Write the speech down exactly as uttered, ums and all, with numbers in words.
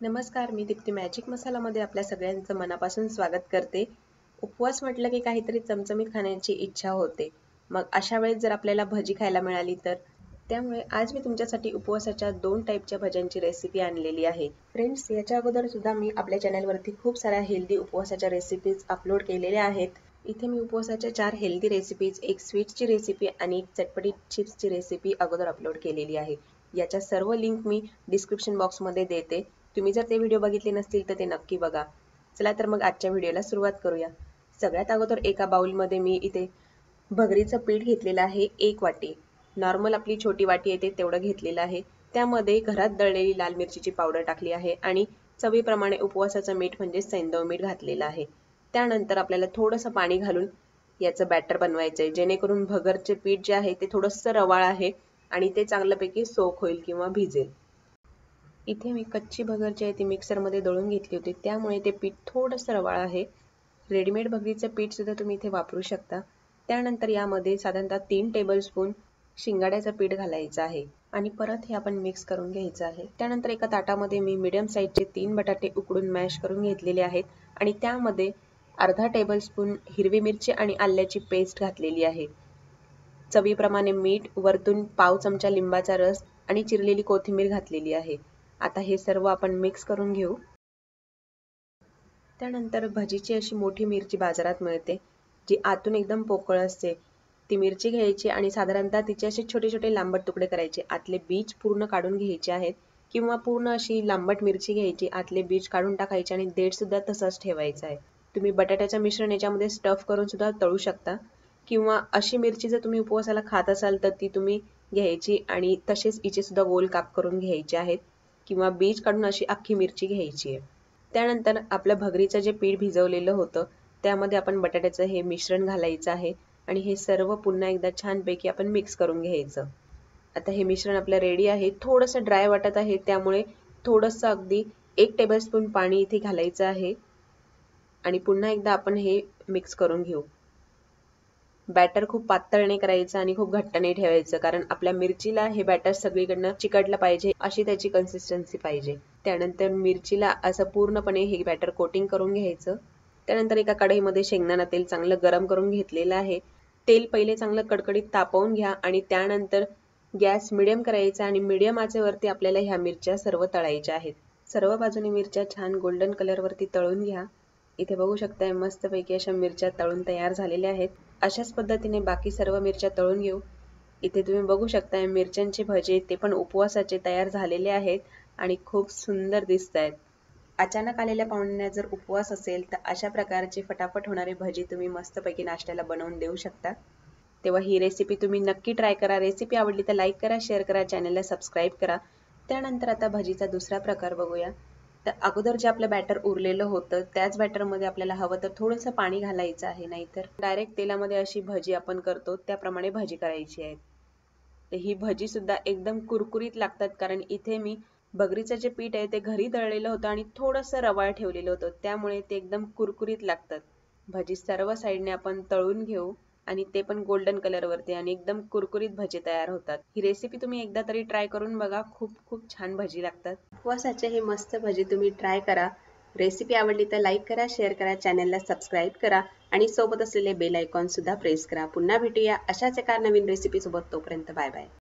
नमस्कार, मी दीप्ती मॅजिक मसालामध्ये आपल्या सगळ्यांचं मनापासून स्वागत करते. उपवास म्हटलं की काहीतरी चमचमीत खाण्याची इच्छा होते. मग अशा वेळेस जर आपल्याला भजी खायला मिळाली तर त्यामुळे आज मी तुमच्यासाठी उपवासाच्या दोन टाईपच्या भज्यांची रेसिपी आणलेली आहे. फ्रेंड्स, याच्या अगोदर सुद्धा मी आपल्या चॅनलवरती खूप साऱ्या हेल्दी उपवासाच्या रेसिपीज अपलोड केलेल्या आहेत. इथे मी उपवासाच्या चार हेल्दी रेसिपीज, एक स्वीटची रेसिपी आणि एक चटपटी चिप्सची रेसिपी अगोदर अपलोड केलेली आहे. याच्या सर्व लिंक मी डिस्क्रिप्शन बॉक्समध्ये देते. तुम्ही जर ते व्हिडिओ बघितले नसतील तर ते नक्की बघा. चला तर मग आजच्या व्हिडिओला सुरुवात करूया. सगळ्यात अगोदर एका बाउलमध्ये मी इथे भगरीचं पीठ घेतलेलं आहे, एक वाटी. नॉर्मल आपली छोटी वाटी येते तेवढं घेतलेलं आहे. त्यामध्ये घरात दळलेली लाल मिरचीची पावडर टाकली आहे आणि चवीप्रमाणे उपवासाचं मीठ म्हणजे सैंधव मीठ घातलेलं आहे. त्यानंतर आपल्याला थोडंसं पाणी घालून याचं बॅटर बनवायचं आहे, जेणेकरून भगरचे पीठ जे आहे ते थोडंसं रवाळ आहे आणि ते चांगल्यापैकी सोक होईल किंवा भिजेल. इथे मी कच्ची भगर जी आहे ती मिक्सरमध्ये दळून घेतली होती, त्यामुळे ते पीठ थोडंसं रवाळ आहे. रेडीमेड भगरीचं पीठसुद्धा तुम्ही इथे वापरू शकता. त्यानंतर यामध्ये साधारणतः तीन टेबलस्पून शिंगाड्याचं पीठ घालायचं आहे आणि परत हे आपण मिक्स करून घ्यायचं आहे. त्यानंतर एका ताटामध्ये मी मीडियम साईजचे तीन बटाटे उकडून मॅश करून घेतलेले आहेत आणि त्यामध्ये अर्धा टेबलस्पून हिरवी मिरची आणि आल्याची पेस्ट घातलेली आहे. चवीप्रमाणे मीठ, वरतून पाव चमचा लिंबाचा रस आणि चिरलेली कोथिंबीर घातलेली आहे. आता हे सर्व आपण मिक्स करून घेऊ. त्यानंतर भजीची अशी मोठी मिरची बाजारात मिळते, जी आतून एकदम पोकळ असते. ती मिरची घ्यायची आणि साधारणतः तिचे असे छोटे छोटे लांबट तुकडे करायचे. आतले बीज पूर्ण काढून घ्यायचे आहेत किंवा पूर्ण अशी लांबट मिरची घ्यायची, आतले बीज काढून टाकायचे आणि देठ सुद्धा तसंच ठेवायचं आहे. तुम्ही बटाट्याचं मिश्रण याच्यामध्ये स्टफ करून सुद्धा तळू शकता किंवा अशी मिरची जर तुम्ही उपवासाला खात असाल तर ती तुम्ही घ्यायची आणि तसेच हिचे सुद्धा गोल काप करून घ्यायचे आहेत किंवा बीज काढून अशी अख्खी मिरची घ्यायची आहे. त्यानंतर आपलं भगरीचं जे पीठ भिजवलेलं होतं त्यामध्ये आपण बटाट्याचं हे मिश्रण घालायचं आहे आणि हे सर्व पुन्हा एकदा छानपैकी आपण मिक्स करून घ्यायचं. आता हे मिश्रण आपलं रेडी आहे. थोडंसं ड्राय वाटत आहे, त्यामुळे थोडंसं अगदी एक टेबलस्पून पाणी इथे घालायचं आहे आणि पुन्हा एकदा आपण हे मिक्स करून घेऊ. बॅटर खूप पातळ नाही करायचं आणि खूप घट्ट नाही ठेवायचं, कारण आपल्या मिरचीला हे बॅटर सगळीकडनं चिकटलं पाहिजे अशी त्याची कन्सिस्टन्सी पाहिजे. त्यानंतर मिरचीला असं पूर्णपणे हे बॅटर कोटिंग करून घ्यायचं. त्यानंतर एका कढईमध्ये शेंगदाणा तेल चांगलं गरम करून घेतलेलं आहे. तेल पहिले चांगलं कडकडीत तापवून घ्या आणि त्यानंतर गॅस मिडियम करायचा आणि मिडियम आचेवरती आपल्याला ह्या मिरच्या सर्व तळायच्या आहेत. सर्व बाजूने मिरच्या छान गोल्डन कलरवरती तळून घ्या. इथे बघू शकताय मस्तपैकी अशा मिरच्या तळून तयार झालेल्या आहेत. अशाच पद्धतीने बाकी सर्व मिरच्या तळून घेऊ. इथे तुम्ही बघू शकताय मिरच्यांचे भजे ते पण उपवासाचे तयार झालेले आहेत आणि खूप सुंदर दिसत आहेत. अचानक आलेल्या पाहुण्यांना जर उपवास असेल तर अशा प्रकारचे फटाफट होणारे भजी तुम्ही मस्तपैकी नाश्त्याला बनवून देऊ शकता. तेव्हा ही रेसिपी तुम्ही नक्की ट्राय करा. रेसिपी आवडली तर लाईक करा, शेअर करा, चॅनलला सबस्क्राईब करा. त्यानंतर आता भजीचा दुसरा प्रकार बघूया. तर अगोदर जे आपलं बॅटर उरलेलं होतं त्याच बॅटरमध्ये आपल्याला हवं तर थोडंसं पाणी घालायचं आहे, नाहीतर डायरेक्ट तेलामध्ये अशी भजी आपण करतो त्याप्रमाणे भजी करायची आहे. तर ही भजी सुद्धा एकदम कुरकुरीत लागतात, कारण इथे मी भगरीचं जे पीठ आहे ते घरी दळलेलं होतं आणि थोडंसं रवाळ ठेवलेलं होतं, त्यामुळे ते एकदम कुरकुरीत लागतात. भजी सर्व साईडने आपण तळून घेऊ आणि ते पण गोल्डन कलरवरती आणि एकदम कुरकुरीत भजी तयार होतात. ही रेसिपी तुम्ही एकदा तरी ट्राय करून बघा, खूप खूप छान भजी लागतात. उपवासाचे हे मस्त भजी तुम्ही ट्राय करा. रेसिपी आवडली तर लाईक करा, शेअर करा, चॅनलला सबस्क्राईब करा आणि सोबत असलेले बेल आयकॉन सुद्धा प्रेस करा. पुन्हा भेटूया अशाच एका नवीन रेसिपी सोबत. तोपर्यंत बाय बाय.